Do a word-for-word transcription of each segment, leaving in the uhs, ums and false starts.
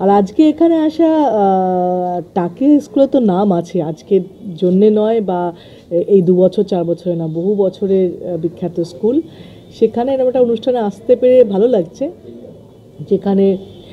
আর আজকে এখানে আসা টাকে স্কুলে তো নাম আছে, আজকের জন্যে নয় বা এই দু বছর চার বছরে না, বহু বছরের বিখ্যাত স্কুল। সেখানে এরকম একটা অনুষ্ঠানে আসতে পেরে ভালো লাগছে, যেখানে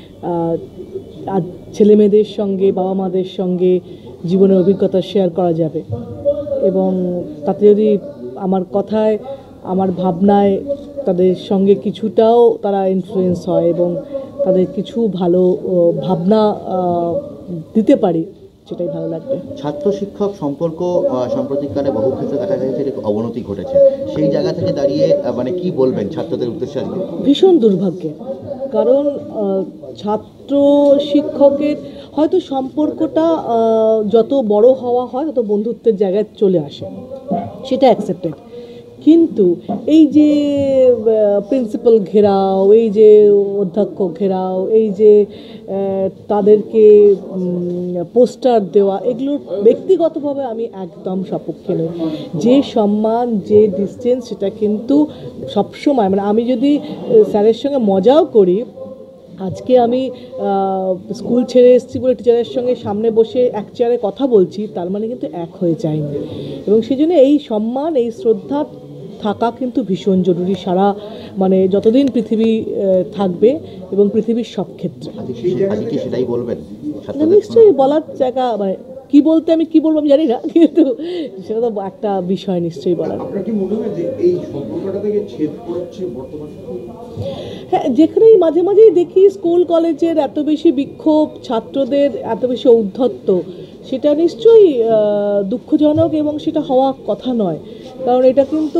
ছেলে মেয়েদের সঙ্গে বাবা মাদের সঙ্গে জীবনের অভিজ্ঞতা শেয়ার করা যাবে এবং তাতে যদি আমার কথায় আমার ভাবনায় তাদের সঙ্গে কিছুটাও তারা ইনফ্লুয়েন্স হয় এবং তাদের কিছু ভালো ভাবনা দিতে পারি, সেটাই ভালো লাগবে। ছাত্র শিক্ষক সম্পর্ক সাম্প্রতিককালে বহু ক্ষেত্রে দেখা গেছে যে অবনতি ঘটেছে, সেই জায়গা থেকে দাঁড়িয়ে মানে কি বলবেন ছাত্রদের উদ্দেশ্যে আজকে? ভীষণ দুর্ভাগ্যের, কারণ ছাত্র শিক্ষকের হয়তো সম্পর্কটা যত বড় হওয়া হয় তত বন্ধুত্বের জায়গায় চলে আসে, সেটা অ্যাকসেপ্টেড, কিন্তু এই যে প্রিন্সিপাল ঘেরাও, এই যে অধ্যক্ষ ঘেরাও, এই যে তাদেরকে পোস্টার দেওয়া, এগুলোর ব্যক্তিগতভাবে আমি একদম সপক্ষে নই। যে সম্মান, যে ডিস্টেন্স, সেটা কিন্তু সবসময়, মানে আমি যদি স্যারের সঙ্গে মজাও করি, আজকে আমি স্কুল ছেড়ে এসেছি বলে টিচারের সঙ্গে সামনে বসে এক চেয়ারে কথা বলছি, তার মানে কিন্তু এক হয়ে যায়নি, এবং সেই জন্য এই সম্মান, এই শ্রদ্ধা থাকা কিন্তু ভীষণ জরুরি সারা, মানে যতদিন পৃথিবী থাকবে এবং পৃথিবীর সব ক্ষেত্রে। সেটাই বলবেন? নিশ্চয়ই বলার জায়গা, মানে কি বলতে আমি কি বলবো আমি জানি না, কিন্তু সেটা তো একটা বিষয় নিশ্চয়ই বলার। হ্যাঁ, যেখানেই মাঝে মাঝেই দেখি স্কুল কলেজের এত বেশি বিক্ষোভ, ছাত্রদের এত বেশি ঔদ্ধত্য, সেটা নিশ্চয়ই দুঃখজনক এবং সেটা হওয়া কথা নয়। কারণ এটা কিন্তু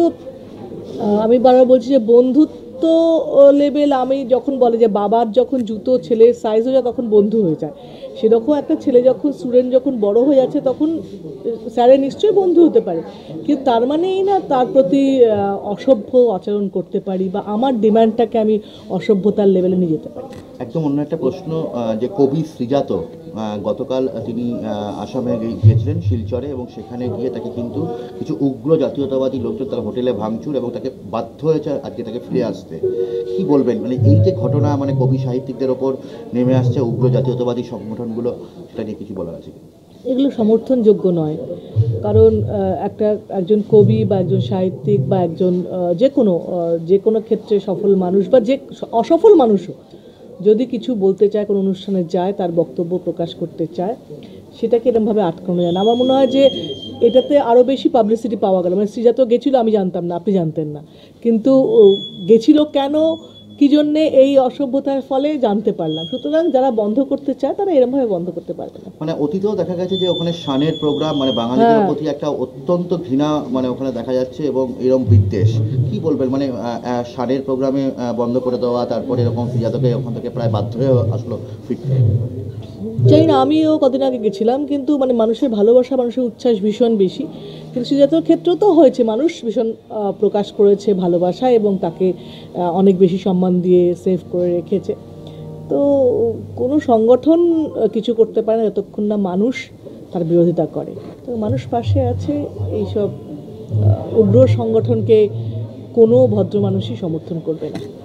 আমি বারবার বলছি যে বন্ধুত্ব লেভেল, আমি যখন বলে যে বাবার যখন জুতো ছেলের সাইজ হয়ে যায় তখন বন্ধু হয়ে যায়, সেরকম একটা ছেলে যখন স্টুডেন্ট যখন বড় হয়ে যাচ্ছে তখন স্যারের নিশ্চয়ই বন্ধু হতে পারে, কিন্তু তার মানেই না তার প্রতি অসভ্য আচরণ করতে পারি বা আমার ডিমান্ডটাকে আমি অসভ্যতার লেভেলে নিয়ে যেতে পারি। একদম অন্য একটা প্রশ্ন, যে কবি শ্রীজাত গতকাল তিনি আসামে গিয়েছিলেন শিলচরে, এবং সেখানে গিয়ে তাকে কিন্তু কিছু উগ্র জাতীয়তাবাদী লোকজন তার হোটেলে ভাঙচুর এবং তাকে বাধ্য হয়েছে আজকে তাকে ফিরে আসতে। কি বলবেন, মানে এই যে ঘটনা, মানে কবি সাহিত্যিকদের ওপর নেমে আসছে উগ্র জাতীয়তাবাদী সংগঠনগুলো, সেটা নিয়ে কিছু বলার আছে? এগুলো সমর্থনযোগ্য নয়, কারণ একটা একজন কবি বা একজন সাহিত্যিক বা একজন যে কোনো যে কোনো ক্ষেত্রে সফল মানুষ বা যে অসফল মানুষও যদি কিছু বলতে চায়, কোনো অনুষ্ঠানে যায়, তার বক্তব্য প্রকাশ করতে চায়, সেটাকে এরকমভাবে আটকানো যায় না। আমার মনে হয় যে এটাতে আরও বেশি পাবলিসিটি পাওয়া গেল। মানে শ্রীজাত গেছিলো, আমি জানতাম না, আপনি জানতেন না, কিন্তু গেছিল কেন, কী জন্যে, এই অসভ্যতার ফলে জানতে পারলাম। সুতরাং যারা বন্ধ করতে চায় তারা এরকমভাবে বন্ধ করতে পারবে না। মানে অতীতেও দেখা গেছে যে ওখানে শানের প্রোগ্রাম, মানে বাঙালিদের প্রতি একটা অত্যন্ত ঘৃণা মানে ওখানে দেখা যাচ্ছে এবং এরকম বিদ্বেষ। কি বলবেন, মানে শানের প্রোগ্রামে বন্ধ করে দেওয়া, তারপরে এরকম শ্রীজাতকে ওখান থেকে প্রায় বাধ্য হয়ে আসলো ফিরতে? চাই না, আমিও কদিন আগে গেছিলাম, কিন্তু মানে মানুষের ভালোবাসা, মানুষের উচ্ছ্বাস ভীষণ বেশি, কিন্তু শ্রীজাতর ক্ষেত্রেও তো হয়েছে, মানুষ ভীষণ প্রকাশ করেছে ভালোবাসা এবং তাকে অনেক বেশি সম্মান দিয়ে সেভ করে রেখেছে। তো কোনো সংগঠন কিছু করতে পারে না যতক্ষণ না মানুষ তার বিরোধিতা করে। তো মানুষ পাশে আছে, এইসব উগ্র সংগঠনকে কোনো ভদ্র মানুষই সমর্থন করবে না।